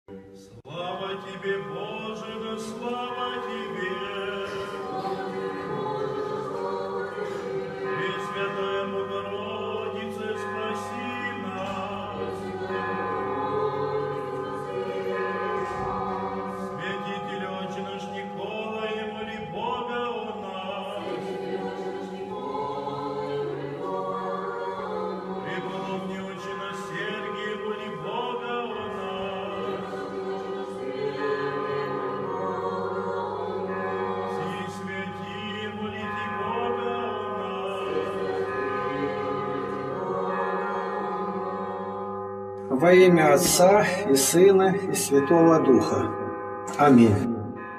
Слава тебе, Боже, да слава тебе! Пресвятая Богородице, спаси нас! Святитель Отче наш Николай, моли Бога о нас! Преподобный Отче наш Сергий, моли Бога о нас! Все святые, молите Бога о нас! Во имя Отца и Сына и Святого Духа. Аминь.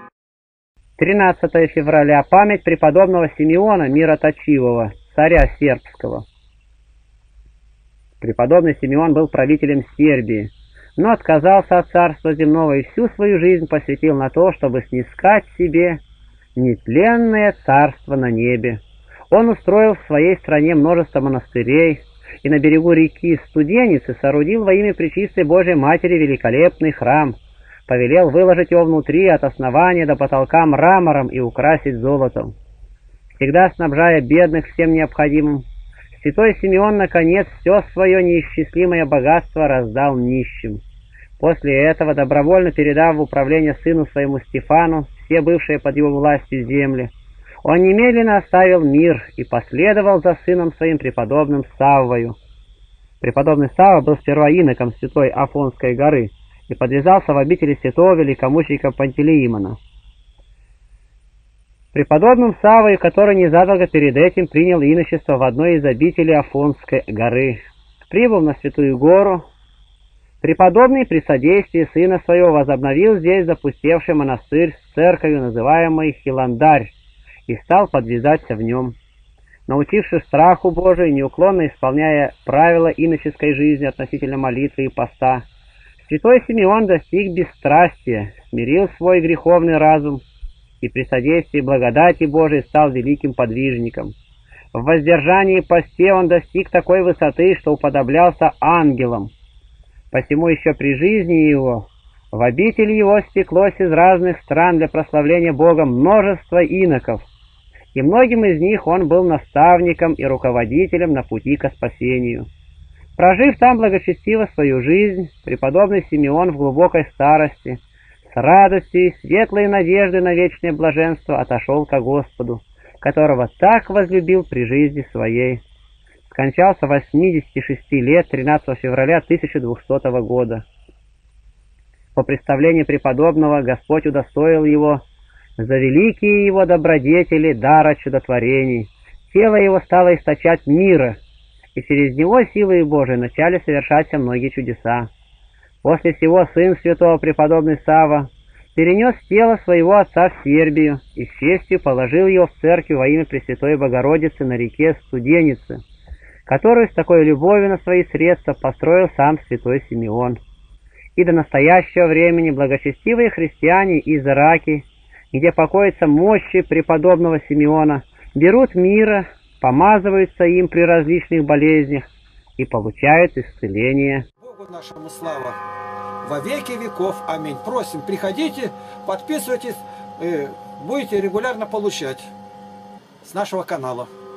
13 февраля. Память преподобного Симеона Мироточивого, царя сербского. Преподобный Симеон был правителем Сербии, но отказался от царства земного и всю свою жизнь посвятил на то, чтобы снискать себе нетленное царство на небе. Он устроил в своей стране множество монастырей и на берегу реки Студеницы соорудил во имя Пречистой Божией Матери великолепный храм, повелел выложить его внутри от основания до потолка мрамором и украсить золотом. Всегда снабжая бедных всем необходимым, святой Симеон, наконец, все свое неисчислимое богатство раздал нищим. После этого, добровольно передав в управление сыну своему Стефану все бывшие под его властью земли, он немедленно оставил мир и последовал за сыном своим преподобным Саввою. Преподобный Савва был сперва иноком святой Афонской горы и подвязался в обители святого великомученика Пантелеимона. Преподобным Саввой, который незадолго перед этим принял иночество в одной из обителей Афонской горы. Прибыв на Святую Гору, преподобный при содействии сына своего возобновил здесь запустевший монастырь с церковью, называемый Хиландарь, и стал подвязаться в нем. Научившись страху Божию и неуклонно исполняя правила иноческой жизни относительно молитвы и поста, святой Симеон достиг бесстрастия, смирил свой греховный разум и при содействии благодати Божией стал великим подвижником. В воздержании и посте он достиг такой высоты, что уподоблялся ангелам. Посему еще при жизни его в обитель его стеклось из разных стран для прославления Бога множество иноков, и многим из них он был наставником и руководителем на пути ко спасению. Прожив там благочестиво свою жизнь, преподобный Симеон в глубокой старости, с радостью и светлой надеждой на вечное блаженство отошел ко Господу, которого так возлюбил при жизни своей. Скончался 86 лет 13 февраля 1200 года. По представлению преподобного Господь удостоил его за великие его добродетели дара чудотворений. Тело его стало источать мира, и через него силой Божией начали совершаться многие чудеса. После всего сын святого преподобный Савва перенес тело своего отца в Сербию и с честью положил его в церковь во имя Пресвятой Богородицы на реке Студеницы, которую с такой любовью на свои средства построил сам святой Симеон. И до настоящего времени благочестивые христиане из Ираки, где покоятся мощи преподобного Симеона, берут мира, помазываются им при различных болезнях и получают исцеление. Богу нашему слава во веки веков. Аминь. Просим, приходите, подписывайтесь, будете регулярно получать с нашего канала.